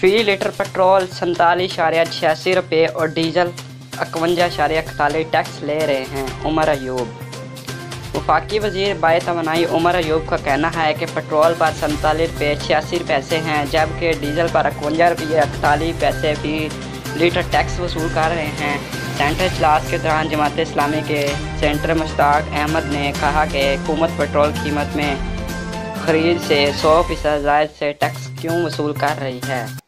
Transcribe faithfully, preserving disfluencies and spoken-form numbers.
फी litre petrol सैंतालीस इशारिया छियासी रुपये और डीजल इकवंजा इशारिया इकतालीस टैक्स ले रहे हैं। उमर अयूब। वफाकी वजीर बाय तवानाई उमर अयूब का कहना है कि पेट्रोल पर सैंतालीस रुपये छियासी पैसे हैं, जबकि डीजल पर इकवंजा रुपये इकतालीस पैसे फी लीटर टैक्स वसूल कर रहे हैं। सेंटर इजलास के दौरान जमात इस्लामी के सेंटर मुश्ताक अहमद ने कहा कि हुकूमत पेट्रोल कीमत में खरीद से सौ फीसद ज़ायद से टैक्स क्यों वसूल कर रही है।